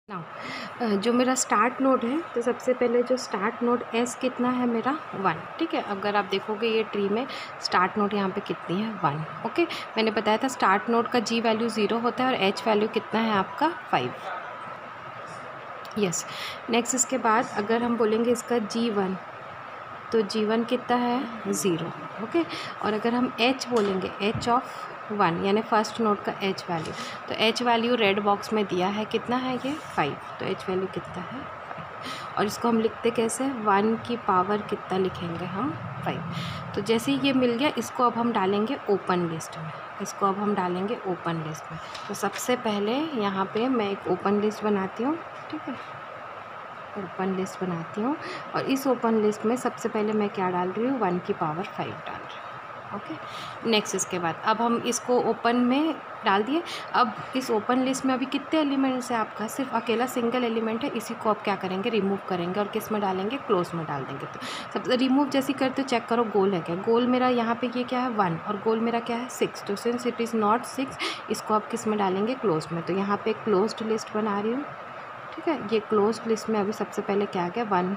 Now जो मेरा start node है, तो सबसे पहले जो स्टार्ट नोड एस कितना है मेरा 1। ठीक है, अगर आप देखोगे ये ट्री में स्टार्ट नोड यहाँ पे कितनी है 1। ओके, मैंने बताया था स्टार्ट नोड का जी वैल्यू 0 होता है और एच वैल्यू कितना है आपका 5। यस, नेक्स्ट इसके बाद अगर हम बोलेंगे इसका G1, तो G1 कितना है 0। ओके, और अगर हम H बोलेंगे H ऑफ 1 यानी फर्स्ट नोड का H वैल्यू, तो H वैल्यू रेड बॉक्स में दिया है कितना है ये 5, तो H वैल्यू कितना है 5। और इसको हम लिखते कैसे, 1 की पावर कितना लिखेंगे हम 5। तो जैसे ही ये मिल गया, इसको अब हम डालेंगे ओपन लिस्ट में, इसको अब हम डालेंगे ओपन लिस्ट में। तो सबसे पहले यहाँ पे मैं एक ओपन लिस्ट बनाती हूँ। ठीक है, ओपन लिस्ट बनाती हूँ और इस ओपन लिस्ट में सबसे पहले मैं क्या डाल रही हूँ, 1 की पावर 5 डाल रही हूँ। ओके, नेक्स्ट इसके बाद अब हम इसको ओपन में डाल दिए। अब इस ओपन लिस्ट में अभी कितने एलिमेंट्स है आपका, सिर्फ अकेला सिंगल एलिमेंट है, इसी को आप क्या करेंगे, रिमूव करेंगे और किस में डालेंगे, क्लोज में डाल देंगे। तो सब रिमूव जैसे करते हो चेक करो गोल है क्या, गोल मेरा यहाँ पे ये क्या है 1 और गोल मेरा क्या है 6। तो सिंस इट इज़ नॉट 6, इसको आप किस में डालेंगे, क्लोज में। तो यहाँ पे क्लोज्ड लिस्ट बना रही हूँ। ठीक है, ये क्लोज लिस्ट में अभी सबसे पहले क्या आ गया 1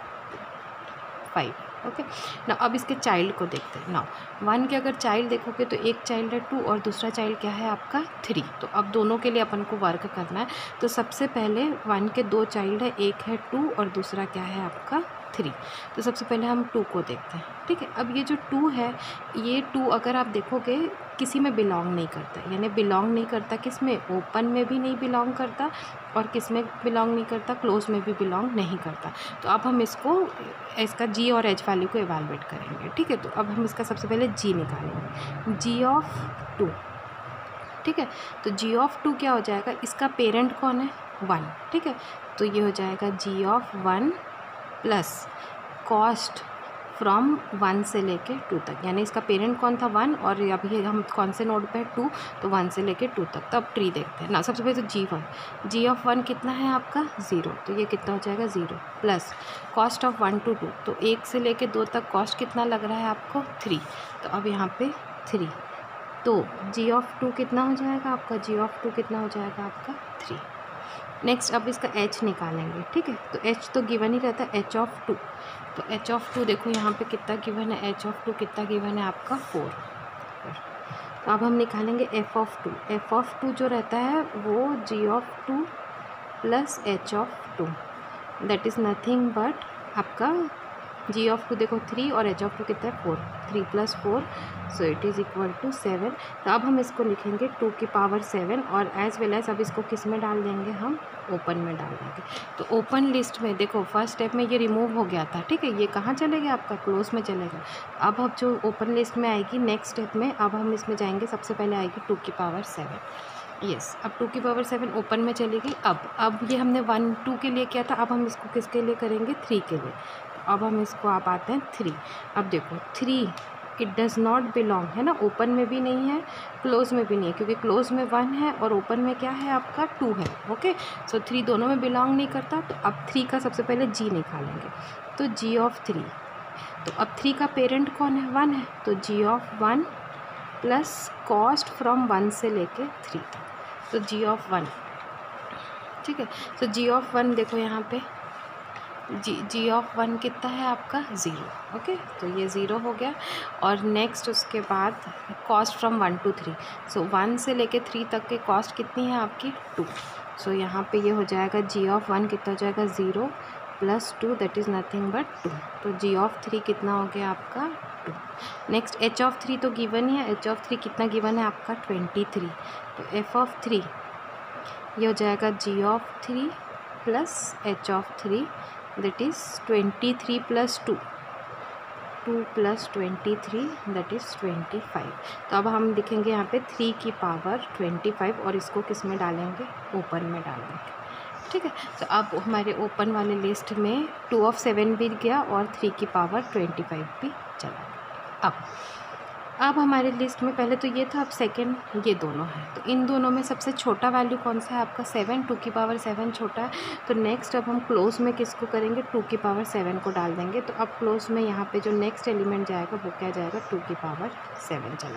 5। ओके ना, अब इसके चाइल्ड को देखते हैं। ना 1 के अगर चाइल्ड देखोगे तो एक चाइल्ड है 2 और दूसरा चाइल्ड क्या है आपका 3। तो अब दोनों के लिए अपन को वर्क करना है। तो सबसे पहले 1 के 2 चाइल्ड है, एक है 2 और दूसरा क्या है आपका 3। तो सबसे पहले हम 2 को देखते हैं। ठीक है, अब ये जो 2 है, ये 2 अगर आप देखोगे किसी में बिलोंग नहीं करता, यानी बिलोंग नहीं करता किस में, ओपन में भी नहीं बिलोंग करता और किस में बिलोंग नहीं करता, क्लोज में भी बिलोंग नहीं करता। तो अब हम इसका जी और एच वैल्यू को इवैल्यूएट करेंगे। ठीक है, तो अब हम इसका सबसे पहले जी निकालेंगे, जी ऑफ 2। ठीक है, तो जी ऑफ 2 क्या हो जाएगा, इसका पेरेंट कौन है 1। ठीक है, तो ये हो जाएगा G of 1 plus cost from 1 से लेके 2 तक, यानी इसका पेरेंट कौन था 1 और अभी हम कौन से नोड पे है 2, तो 1 से लेके 2 तक। तब ट्री देखते हैं ना। सबसे पहले तो G1, जी ऑफ 1 कितना है आपका 0, तो ये कितना हो जाएगा 0 प्लस कॉस्ट ऑफ 1 to 2, तो 1 से लेके 2 तक कॉस्ट कितना लग रहा है आपको 3। तो अब यहाँ पे 3, तो जी ऑफ 2 कितना हो जाएगा आपका, जी ऑफ 2 कितना हो जाएगा आपका 3। नेक्स्ट अब इसका एच निकालेंगे। ठीक है, तो एच तो गिवन ही रहता है, एच ऑफ 2। तो एच ऑफ 2 देखो यहाँ पे कितना गिवन है, एच ऑफ 2 कितना गिवन है आपका 4। तो अब हम निकालेंगे एफ ऑफ 2। एफ ऑफ 2 जो रहता है वो G of 2 plus H of 2, that is nothing but आपका जी ऑफ 2 देखो 3 और एच ऑफ 2 कितना है 4, 3 + 4, so it is equal to 7। तो अब हम इसको लिखेंगे 2 की पावर 7 और एज वेल एज अब इसको किस में डाल देंगे, हम ओपन में डाल देंगे। तो ओपन लिस्ट में देखो फर्स्ट स्टेप में ये रिमूव हो गया था। ठीक है, ये कहाँ चलेगा आपका, क्लोज में चलेगा। अब जो ओपन लिस्ट में आएगी नेक्स्ट स्टेप में, अब हम इसमें जाएंगे, सबसे पहले आएगी 2 की पावर 7। यस, अब 2 की पावर 7 ओपन में चलेगी। अब ये हमने 1 2 के लिए किया था, अब हम इसको किसके लिए करेंगे 3 के लिए। अब हम इसको आप आते हैं 3। अब देखो 3 इट डज़ नॉट बिलोंग, है ना, ओपन में भी नहीं है, क्लोज में भी नहीं है, क्योंकि क्लोज में 1 है और ओपन में क्या है आपका 2 है। ओके, सो 3 दोनों में बिलोंग नहीं करता। तो अब 3 का सबसे पहले जी निकालेंगे, तो जी ऑफ 3, तो अब 3 का पेरेंट कौन है 1 है, तो G of 1 plus cost from 1 से लेके 3 तक, तो जी ऑफ 1। ठीक है, तो जी ऑफ 1 देखो यहाँ पे जी ऑफ 1 कितना है आपका 0। ओके, तो ये 0 हो गया। और नेक्स्ट उसके बाद कॉस्ट फ्रॉम 1 to 3, सो 1 से लेके 3 तक के कॉस्ट कितनी है आपकी 2। सो यहाँ पे ये हो जाएगा जी ऑफ 1 कितना हो जाएगा 0 plus 2, that is nothing but 2। तो जी ऑफ 3 कितना हो गया आपका 2। नेक्स्ट एच ऑफ 3 तो गिवन ही है, एच ऑफ 3 कितना गिवन है आपका 23। तो एफ ऑफ 3 ये हो जाएगा G of 3 plus H of 3, that is 23 plus 2, 2 plus 23, that is 25। तो अब हम लिखेंगे यहाँ पे 3 की पावर 25 और इसको किस में डालेंगे, ओपन में डालेंगे। ठीक है, तो अब हमारे ओपन वाले लिस्ट में 2 of 7 भी गया और 3 की पावर 25 भी चला गया। अब हमारे लिस्ट में पहले तो ये था, अब सेकंड ये दोनों है। तो इन दोनों में सबसे छोटा वैल्यू कौन सा है आपका 7, 2 की पावर 7 छोटा है। तो नेक्स्ट अब हम क्लोज में किसको करेंगे, 2 की पावर 7 को डाल देंगे। तो अब क्लोज में यहाँ पे जो नेक्स्ट एलिमेंट जाएगा वो क्या जाएगा, 2 की पावर 7 चला जाएगा।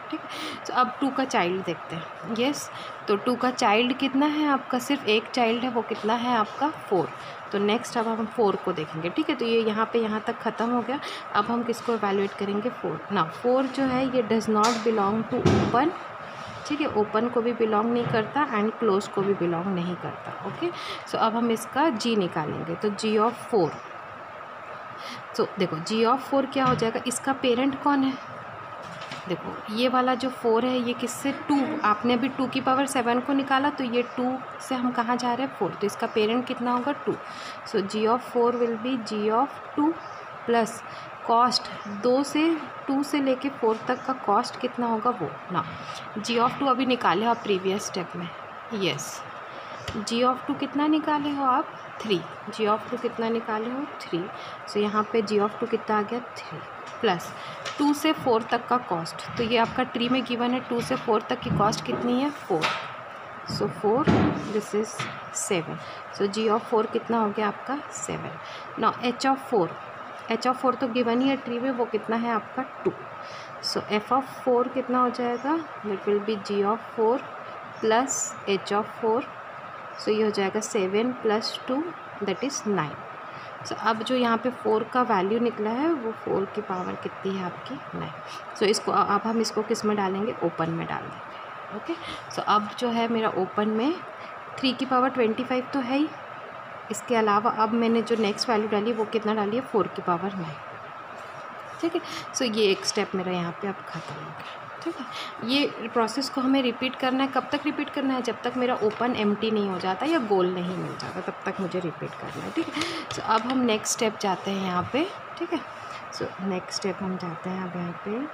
ठीक है। तो अब 2 का चाइल्ड देखते हैं। यस, तो 2 का चाइल्ड कितना है आपका, सिर्फ एक चाइल्ड है, वो कितना है आपका 4। तो नेक्स्ट अब हम 4 को देखेंगे। ठीक है, तो ये यहाँ तक ख़त्म हो गया। अब हम किसको एवेलुएट करेंगे, 4 ना। 4 जो है ये does not belong to open. ठीक है, ओपन को भी बिलोंग नहीं करता एंड क्लोज को भी बिलोंग नहीं करता। ओके, सो अब हम इसका जी निकालेंगे। तो जी ऑफ 4, तो देखो जी ऑफ 4 क्या हो जाएगा, इसका पेरेंट कौन है, देखो ये वाला जो 4 है ये किससे 2, आपने अभी 2 की पावर 7 को निकाला, तो ये 2 से हम कहाँ जा रहे हैं 4, तो इसका पेरेंट कितना होगा 2। So G of 4 will be G of 2 plus cost 2 से लेके 4 तक का कॉस्ट कितना होगा वो ना। जी ऑफ 2 अभी निकाले हो आप प्रीवियस स्टेप में। यस, जी ऑफ 2 कितना निकाले हो आप 3, जी ऑफ 2 कितना निकाले हो 3। सो यहाँ पे जी ऑफ 2 कितना आ गया 3 प्लस 2 से 4 तक का कॉस्ट, तो ये आपका ट्री में गिवन है 2 से 4 तक की कॉस्ट कितनी है 4। So 4 this is 7। So G of 4 कितना हो गया आपका 7। Now H of 4, H of 4 तो गिवन ही है ट्री में, वो कितना है आपका 2। सो एफ ऑफ 4 कितना हो जाएगा, that will be G of 4 plus H of 4। So ये हो जाएगा 7 प्लस 2 दैट इज़ 9। सो अब जो यहाँ पे 4 का वैल्यू निकला है वो 4 की पावर कितनी है आपकी 9। सो इसको अब हम इसको किस में डालेंगे, ओपन में डाल देंगे। ओके, सो अब जो है मेरा ओपन में 3 की पावर 25 तो है ही, इसके अलावा अब मैंने जो नेक्स्ट वैल्यू डाली वो कितना डाली है 4 की पावर 9। ठीक है, सो ये एक स्टेप मेरा यहाँ पे अब ख़त्म हो गया। ठीक है, ये प्रोसेस को हमें रिपीट करना है। कब तक रिपीट करना है, जब तक मेरा ओपन एम्प्टी नहीं हो जाता या गोल नहीं मिल जाता, तब तक मुझे रिपीट करना है। ठीक है, सो अब हम नेक्स्ट स्टेप जाते हैं यहाँ पे। ठीक है, सो नेक्स्ट स्टेप हम जाते हैं अब यहाँ पे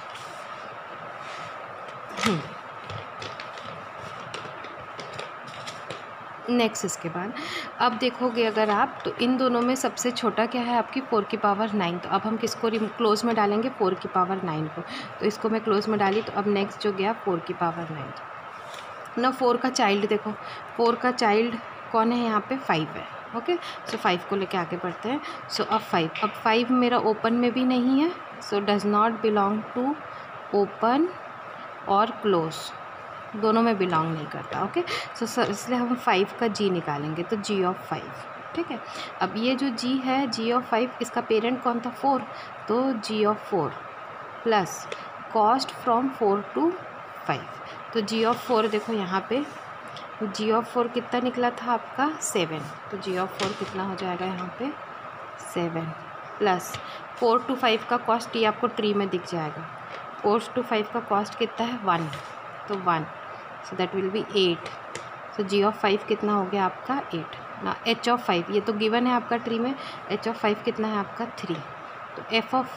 नेक्स्ट। इसके बाद अब देखोगे अगर आप, तो इन दोनों में सबसे छोटा क्या है आपकी 4 की पावर 9। तो अब हम किसको क्लोज में डालेंगे, 4 की पावर 9 को। तो इसको मैं क्लोज में डाली, तो अब नेक्स्ट जो गया 4 की पावर 9 ना। 4 का चाइल्ड देखो, 4 का चाइल्ड कौन है यहाँ पे 5 है। ओके, सो 5 को लेके आगे बढ़ते हैं। सो अब 5 मेरा ओपन में भी नहीं है, so does not belong to open और क्लोज, दोनों में बिलोंग नहीं करता। ओके, सो इसलिए हम 5 का जी निकालेंगे। तो जी ऑफ 5, ठीक है। अब ये जो जी है, जी ऑफ 5, इसका पेरेंट कौन था 4, तो G of 4 plus cost from 4 to 5। तो जी ऑफ 4 देखो यहाँ पे जी ऑफ 4 कितना निकला था आपका 7। तो जी ऑफ 4 कितना हो जाएगा यहाँ पे 7 प्लस 4 to 5 का कॉस्ट, ये आपको ट्री में दिख जाएगा। 4 to 5 का कॉस्ट कितना है 1, तो 1, so that will be 8। So G of 5 कितना हो गया आपका 8 ना। एच ऑफ 5 ये तो गिवन है आपका ट्री में, एच ऑफ 5 कितना है आपका 3। तो F of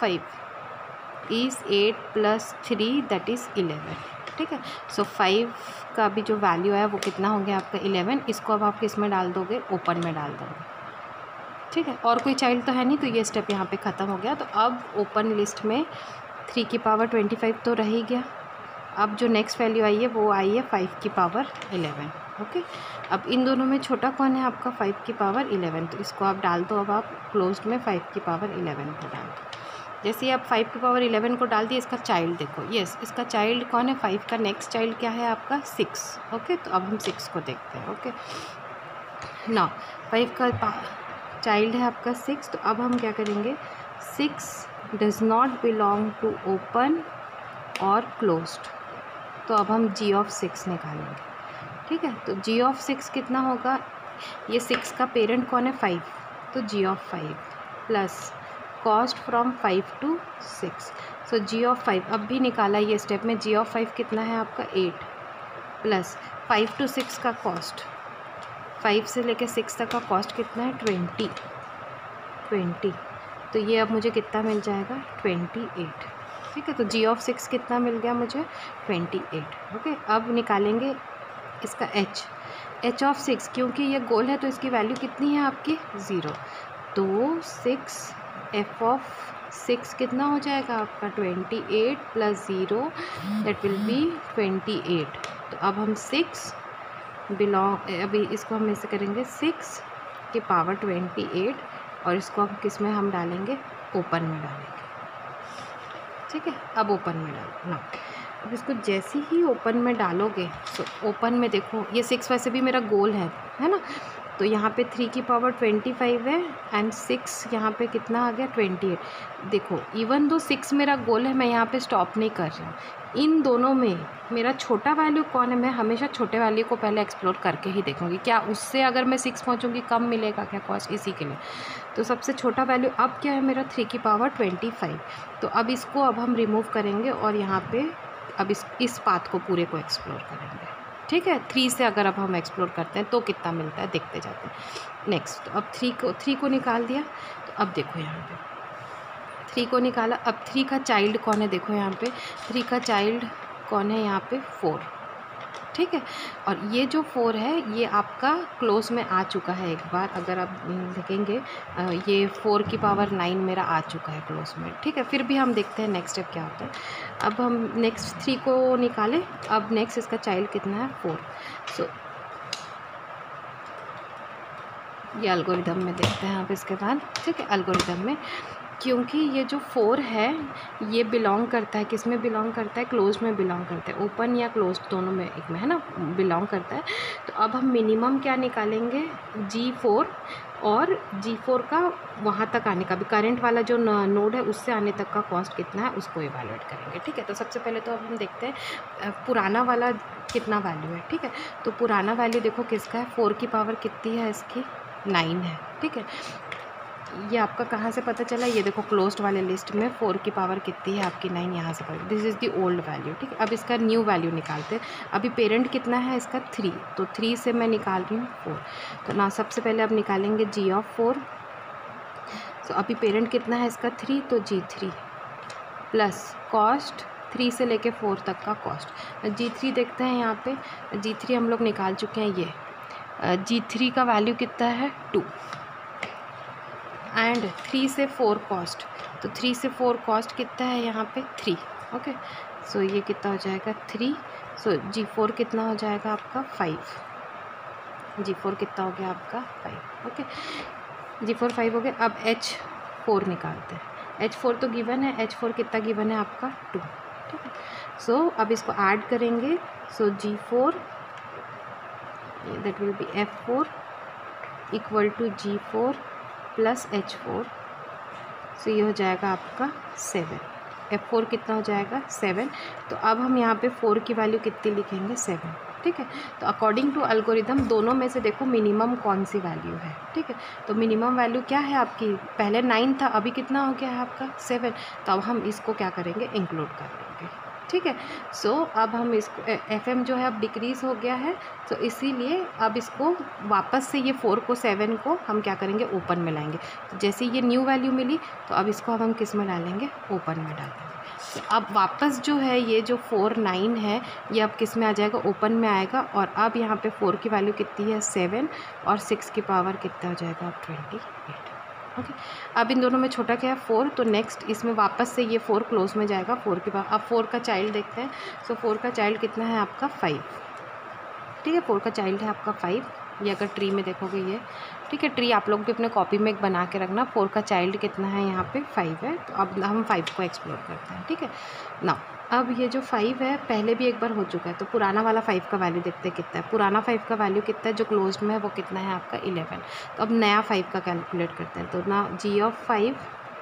5 is 8 plus 3 that is 11। ठीक है, सो 5 का भी जो वैल्यू है वो कितना हो गया आपका 11। इसको अब आप किस में डाल दोगे, ओपन में डाल दोगे। ठीक है, और कोई चाइल्ड तो है नहीं, तो ये स्टेप यहाँ पे ख़त्म हो गया। तो अब ओपन लिस्ट में 3 की पावर 25 तो रह ही गया। अब जो नेक्स्ट वैल्यू आई है वो आई है 5 की पावर 11। ओके, अब इन दोनों में छोटा कौन है आपका 5 की पावर 11, तो इसको आप डाल दो। अब आप क्लोज्ड में 5 की पावर 11 को डाल दो। जैसे ही आप 5 की पावर 11 को डाल दिए, इसका चाइल्ड देखो, यस इसका चाइल्ड कौन है 5 का नेक्स्ट चाइल्ड क्या है आपका 6। ओके, तो अब हम 6 को देखते हैं। ओके ना, 5 का चाइल्ड है आपका 6, तो अब हम क्या करेंगे, 6 does not belong to open और क्लोज्ड, तो अब हम जी ऑफ 6 निकालेंगे। ठीक है, तो जी ऑफ 6 कितना होगा, ये 6 का पेरेंट कौन है 5, तो G of 5 plus cost from 5 to 6। So G of 5 अब भी निकाला ये स्टेप में, जी ऑफ 5 कितना है आपका 8 प्लस 5 to 6 का कॉस्ट, 5 से लेकर 6 तक का कॉस्ट कितना है 20। तो ये अब मुझे कितना मिल जाएगा 28। ठीक है, तो जी ऑफ 6 कितना मिल गया मुझे 28। ओके, अब निकालेंगे इसका एच ऑफ 6, क्योंकि ये गोल है तो इसकी वैल्यू कितनी है आपकी 0। तो 6 एफ ऑफ 6 कितना हो जाएगा आपका 28 प्लस 0 दैट विल बी 28। तो अब हम 6 बिलोंग, अभी इसको हम ऐसे करेंगे 6 की पावर 28 और इसको हम किस में हम डालेंगे, ओपन में डालेंगे। ठीक है, अब ओपन में डालना। अब इसको जैसे ही ओपन में डालोगे, तो ओपन में देखो ये 6 वैसे भी मेरा गोल है ना, तो यहाँ पे 3 की पावर 25 है एंड 6 यहाँ पे कितना आ गया 28। देखो इवन दो 6 मेरा गोल है, मैं यहाँ पे स्टॉप नहीं कर रही हूँ। इन दोनों में मेरा छोटा वैल्यू कौन है, मैं हमेशा छोटे वैल्यू को पहले एक्सप्लोर करके ही देखूँगी, क्या उससे अगर मैं 6 पहुँचूँगी कम मिलेगा क्या कॉस्ट, इसी के लिए। तो सबसे छोटा वैल्यू अब क्या है मेरा 3 की पावर 25। तो अब इसको अब हम रिमूव करेंगे और यहाँ पे अब इस पाथ को पूरे को एक्सप्लोर करेंगे, ठीक है। 3 से अगर अब हम एक्सप्लोर करते हैं तो कितना मिलता है देखते जाते हैं। नेक्स्ट तो अब 3 को निकाल दिया, तो अब देखो यहाँ पे 3 को निकाला, अब 3 का चाइल्ड कौन है, देखो यहाँ पे 3 का चाइल्ड कौन है, यहाँ पे 4, ठीक है। और ये जो 4 है ये आपका क्लोज में आ चुका है एक बार, अगर आप देखेंगे ये 4 की पावर 9 मेरा आ चुका है क्लोज में, ठीक है। फिर भी हम देखते हैं नेक्स्ट स्टेप क्या होता है। अब हम नेक्स्ट 3 को निकालें, अब नेक्स्ट इसका चाइल्ड कितना है 4। सो ये एल्गोरिदम में देखते हैं आप इसके बाद, ठीक है। एल्गोरिदम में क्योंकि ये जो 4 है ये बिलोंग करता है, किस में बिलोंग करता है, क्लोज में बिलोंग करता है, ओपन या क्लोज दोनों में एक में है ना बिलोंग करता है। तो अब हम मिनिमम क्या निकालेंगे, G4, और G4 का वहाँ तक आने का भी करंट वाला जो नोड है उससे आने तक का कॉस्ट कितना है उसको इवैल्यूएट करेंगे, ठीक है। तो सबसे पहले तो अब हम देखते हैं पुराना वाला कितना वैल्यू है, ठीक है। तो पुराना वैल्यू देखो किसका है, 4 की पावर कितनी है इसकी 9 है, ठीक है। ये आपका कहाँ से पता चला, ये देखो क्लोज्ड वाले लिस्ट में 4 की पावर कितनी है आपकी 9, यहाँ से पता, this is the old value, ठीक है। अब इसका न्यू वैल्यू निकालते हैं। अभी पेरेंट कितना है इसका 3, तो 3 से मैं निकाल रही हूँ 4। तो ना सबसे पहले अब निकालेंगे G4। तो अभी पेरेंट कितना है इसका 3, तो G3 प्लस कॉस्ट 3 से लेके 4 तक का कॉस्ट। G3 देखते हैं यहाँ पे, G3 हम लोग निकाल चुके हैं। ये G3 का वैल्यू कितना है 2 एंड 3 से 4 कॉस्ट, तो 3 से 4 कॉस्ट कितना है यहाँ पे 3, ओके। सो ये कितना हो जाएगा 3। सो G4 कितना हो जाएगा आपका 5, G4 कितना हो गया आपका 5, ओके। G4 5 हो गया। अब H4 निकालते हैं। H4 तो गिवन है, H4 कितना गिवन है आपका 2, ठीक है। सो अब इसको ऐड करेंगे, so G4 that will be F4 equal to G4 plus H4। So ये हो जाएगा आपका 7। F4 कितना हो जाएगा 7। तो अब हम यहाँ पे 4 की वैल्यू कितनी लिखेंगे 7, ठीक है। तो अकॉर्डिंग टू एल्गोरिदम दोनों में से देखो मिनिमम कौन सी वैल्यू है, ठीक है। तो मिनिमम वैल्यू क्या है आपकी, पहले 9 था अभी कितना हो गया है आपका 7। तो अब हम इसको क्या करेंगे इंक्लूड कर लेंगे, ठीक है। सो अब हम इसको FM जो है अब डिक्रीज़ हो गया है, तो इसीलिए अब इसको वापस से ये 4 को 7 को हम क्या करेंगे ओपन में लाएंगे। तो जैसे ये न्यू वैल्यू मिली तो अब इसको अब हम किस में डालेंगे, ओपन में डाल देंगे। तो अब वापस जो है ये जो 4 9 है ये अब किस में आ जाएगा, ओपन में आएगा। और अब यहाँ पे 4 की वैल्यू कितनी है 7 और 6 की पावर कितना हो जाएगा 28, ओके। अब इन दोनों में छोटा क्या है 4, तो नेक्स्ट इसमें वापस से ये 4 क्लोज में जाएगा 4 के बाद। अब 4 का चाइल्ड देखते हैं। सो 4 का चाइल्ड कितना है आपका 5, ठीक है। 4 का चाइल्ड है आपका 5। ये अगर ट्री में देखोगे ये, ठीक है। ट्री आप लोग भी अपने कॉपी में एक बना के रखना। 4 का चाइल्ड कितना है यहाँ पे 5 है। तो अब हम 5 को एक्सप्लोर करते हैं, ठीक है ना। अब ये जो 5 है पहले भी एक बार हो चुका है, तो पुराना वाला 5 का वैल्यू देखते हैं कितना है। पुराना 5 का वैल्यू कितना है जो क्लोज में है वो कितना है आपका 11। तो अब नया 5 का कैलकुलेट करते हैं। तो ना G5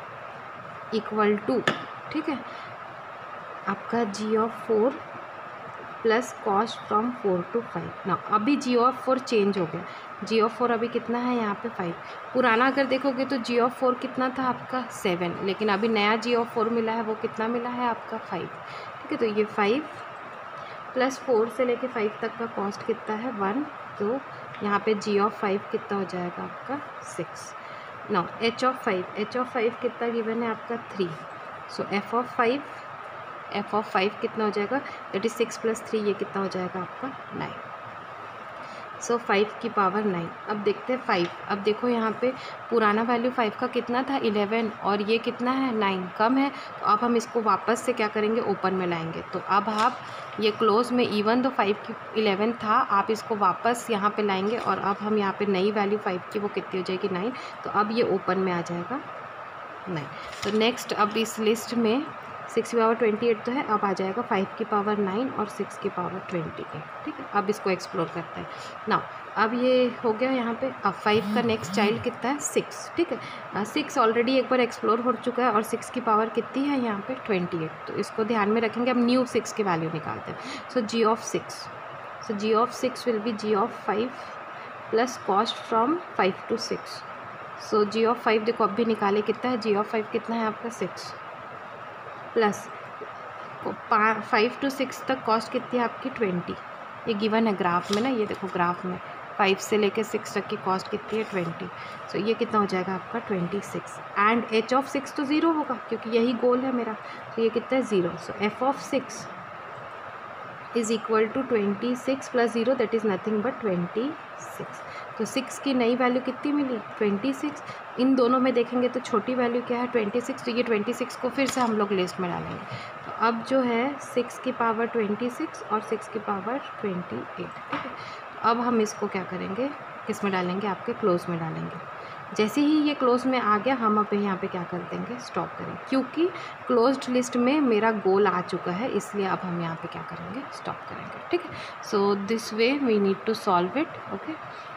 इक्वल टू, ठीक है, आपका G4 plus cost from 4 to 5 ना। अभी G4 चेंज हो गया, G4 अभी कितना है यहाँ पे 5। पुराना अगर देखोगे तो G4 कितना था आपका 7, लेकिन अभी नया G4 मिला है वो कितना मिला है आपका 5, ठीक है। तो ये 5 प्लस 4 से लेके 5 तक का कॉस्ट कितना है 1। तो यहाँ पे G5 कितना हो जाएगा आपका 6 ना। H5 कितना गिवन है आपका 3। सो F5 कितना हो जाएगा, दैट इज़ 6 + 3, ये कितना हो जाएगा आपका 9। सो 5 की पावर 9। अब देखते हैं 5। अब देखो यहाँ पे पुराना वैल्यू 5 का कितना था 11 और ये कितना है 9, कम है। तो अब हम इसको वापस से क्या करेंगे ओपन में लाएंगे। तो अब आप ये क्लोज में इवन दो 5 की 11 था, आप इसको वापस यहाँ पे लाएंगे और अब हम यहाँ पे नई वैल्यू 5 की वो कितनी हो जाएगी 9। तो अब ये ओपन में आ जाएगा 9। तो नेक्स्ट अब इस लिस्ट में 6 की पावर 28 तो है, अब आ जाएगा 5 की पावर 9 और 6 की पावर 28। ठीक है, अब इसको एक्सप्लोर करते हैं ना। अब ये हो गया यहाँ पे। अब 5 का नेक्स्ट चाइल्ड कितना है 6। ठीक है, 6 ऑलरेडी एक बार एक्सप्लोर हो चुका है और 6 की पावर कितनी है यहाँ पे 28, तो इसको ध्यान में रखेंगे। अब न्यू 6 की वैल्यू निकालते हैं। So G of 6, so G of 6 will be G of 5 plus cost from 5 to 6। So G of 5 देखो अब भी निकाले, कितना है जी ऑफ 5 कितना है आपका 6 प्लस 5 to 6 तक कॉस्ट कितनी है आपकी 20। ये गिवन है ग्राफ में ना, ये देखो ग्राफ में 5 से लेके 6 तक की कॉस्ट कितनी है 20। सो ये कितना हो जाएगा आपका 26। एंड एच ऑफ 6 तो ज़ीरो होगा क्योंकि यही गोल है मेरा, तो ये कितना है 0। So F of 6 is equal to 26 plus 0 that is nothing but 26। तो 6 की नई वैल्यू कितनी मिली 26। इन दोनों में देखेंगे तो छोटी वैल्यू क्या है 26, तो ये 26 को फिर से हम लोग लिस्ट में डालेंगे। तो अब जो है 6 की पावर 26 और 6 की पावर 28। ठीक है, तो अब हम इसको क्या करेंगे, किस में डालेंगे, आपके क्लोज में डालेंगे। जैसे ही ये क्लोज में आ गया हम अब यहाँ पे क्या कर देंगे, स्टॉप करेंगे, क्योंकि क्लोज्ड लिस्ट में मेरा गोल आ चुका है, इसलिए अब हम यहाँ पे क्या करेंगे, स्टॉप करेंगे। ठीक है, so this way we need to solve it. Okay,